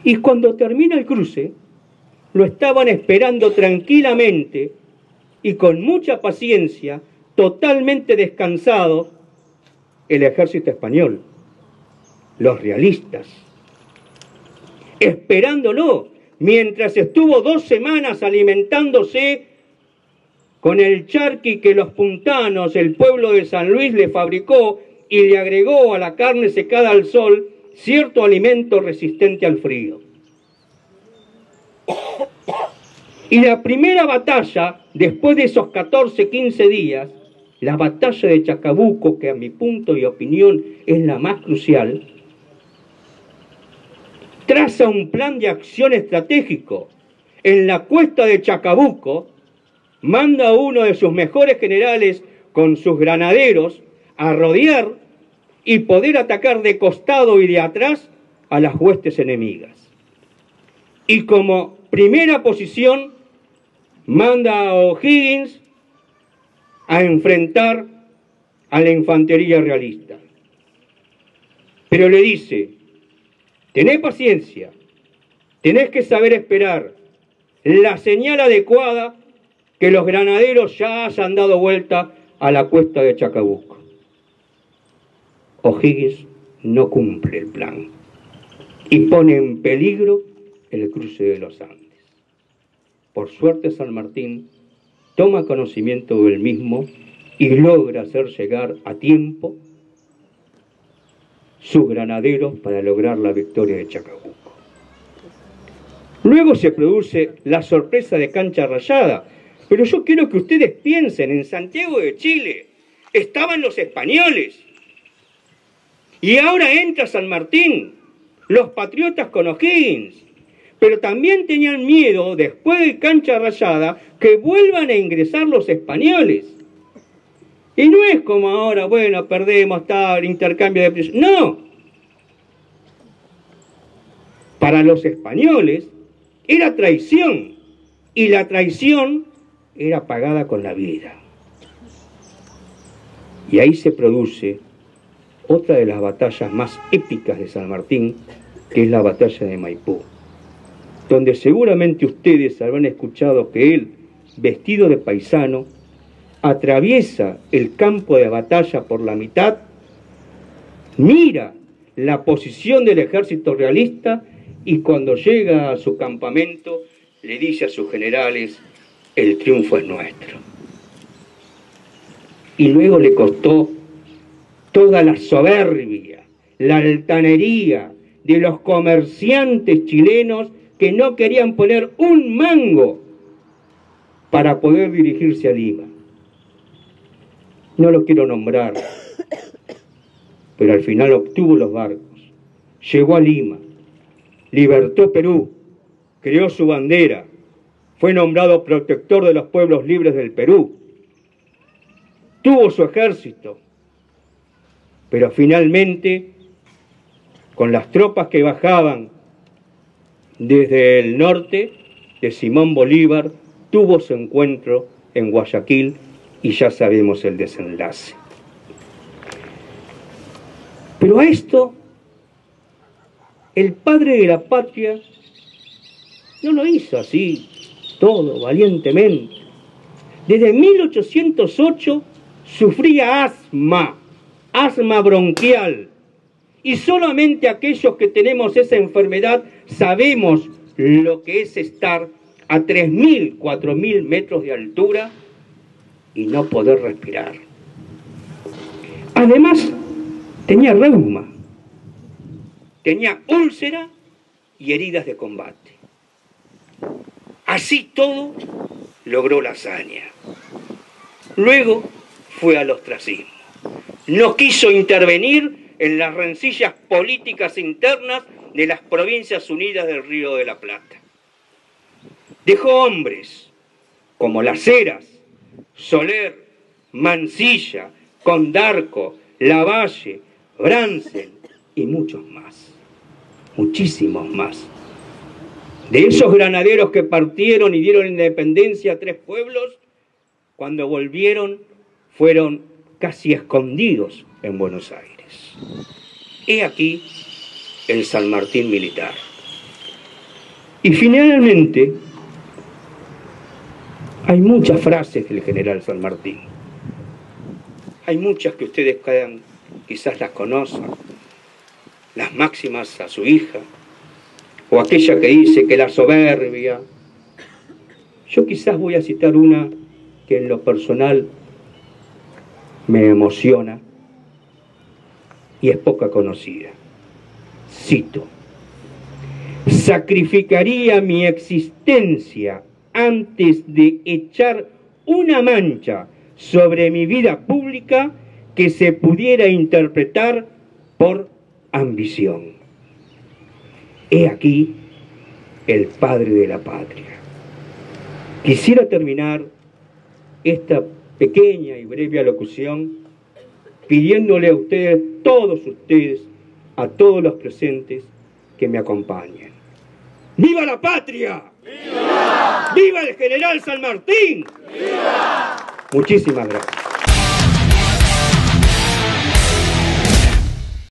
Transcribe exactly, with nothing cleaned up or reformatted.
Y cuando termina el cruce, lo estaban esperando tranquilamente y con mucha paciencia, totalmente descansado, el ejército español, los realistas, esperándolo, mientras estuvo dos semanas alimentándose con el charqui que los puntanos, el pueblo de San Luis, le fabricó y le agregó a la carne secada al sol cierto alimento resistente al frío. Y la primera batalla, después de esos catorce, quince días, la batalla de Chacabuco, que a mi punto y opinión es la más crucial, traza un plan de acción estratégico. En la cuesta de Chacabuco, manda a uno de sus mejores generales con sus granaderos a rodear y poder atacar de costado y de atrás a las huestes enemigas. Y como primera posición, manda a O'Higgins a enfrentar a la infantería realista. Pero le dice: tenés paciencia, tenés que saber esperar la señal adecuada que los granaderos ya hayan dado vuelta a la cuesta de Chacabuco. O'Higgins no cumple el plan y pone en peligro el cruce de los Andes. Por suerte, San Martín toma conocimiento del mismo y logra hacer llegar a tiempo sus granaderos para lograr la victoria de Chacabuco. Luego se produce la sorpresa de Cancha Rayada, pero yo quiero que ustedes piensen, en Santiago de Chile estaban los españoles y ahora entra San Martín, los patriotas con O'Higgins, pero también tenían miedo, después de Cancha Rayada, que vuelvan a ingresar los españoles. Y no es como ahora, bueno, perdemos, tal, intercambio de prisioneros. No. Para los españoles era traición, y la traición era pagada con la vida. Y ahí se produce otra de las batallas más épicas de San Martín, que es la batalla de Maipú, donde seguramente ustedes habrán escuchado que él, vestido de paisano, atraviesa el campo de batalla por la mitad, mira la posición del ejército realista y cuando llega a su campamento le dice a sus generales: el triunfo es nuestro. Y luego le costó toda la soberbia, la altanería de los comerciantes chilenos que no querían poner un mango para poder dirigirse a Lima. No lo quiero nombrar, pero al final obtuvo los barcos, llegó a Lima, libertó Perú, creó su bandera, fue nombrado protector de los pueblos libres del Perú, tuvo su ejército, pero finalmente, con las tropas que bajaban desde el norte de Simón Bolívar, tuvo su encuentro en Guayaquil y ya sabemos el desenlace. Pero a esto, el padre de la patria no lo hizo así, todo valientemente. Desde mil ochocientos ocho sufría asma, asma bronquial, y solamente aquellos que tenemos esa enfermedad sabemos lo que es estar a tres mil, cuatro mil metros de altura y no poder respirar. Además, tenía reuma, tenía úlcera y heridas de combate. Así todo, logró la hazaña. Luego fue al ostracismo. No quiso intervenir en las rencillas políticas internas de las Provincias Unidas del Río de la Plata. Dejó hombres como Las Heras, Soler, Mansilla, Condarco, Lavalle, Bransel y muchos más, muchísimos más. De esos granaderos que partieron y dieron independencia a tres pueblos, cuando volvieron fueron casi escondidos en Buenos Aires. He aquí el San Martín militar. Y finalmente, hay muchas frases del general San Martín. Hay muchas que ustedes quizás las conocen. Las máximas a su hija, o aquella que dice que la soberbia. Yo quizás voy a citar una que en lo personal me emociona y es poca conocida. Cito: sacrificaría mi existencia antes de echar una mancha sobre mi vida pública que se pudiera interpretar por ambición. He aquí el padre de la patria. Quisiera terminar esta pequeña y breve alocución pidiéndole a ustedes, todos ustedes, a todos los presentes, que me acompañen. ¡Viva la patria! ¡Viva! ¡Viva el general San Martín! ¡Viva! Muchísimas gracias.